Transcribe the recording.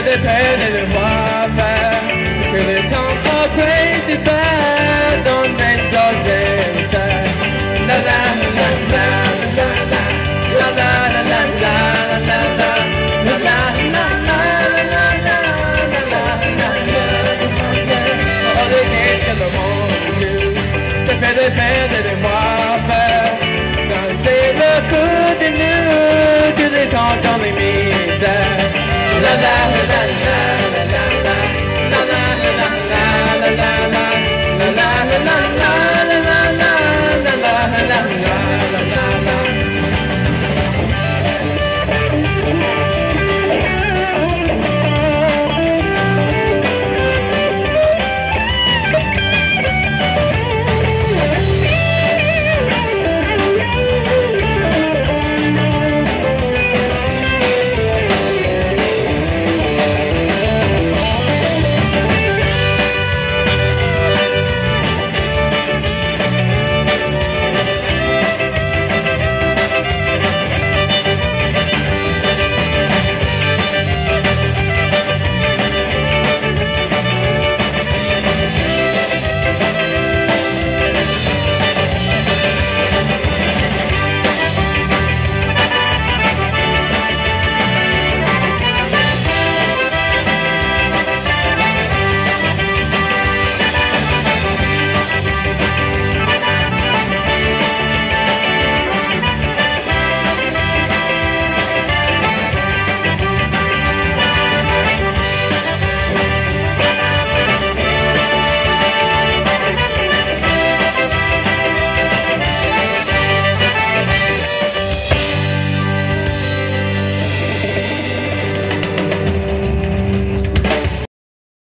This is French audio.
des peines et de voir faire que le temps au principal dans mes choses. La la la la la la la la la la la la la la la la le monde, ça fait des peines et des mois faire danser le coup de nous, tu les temps dans les misères. La la la la.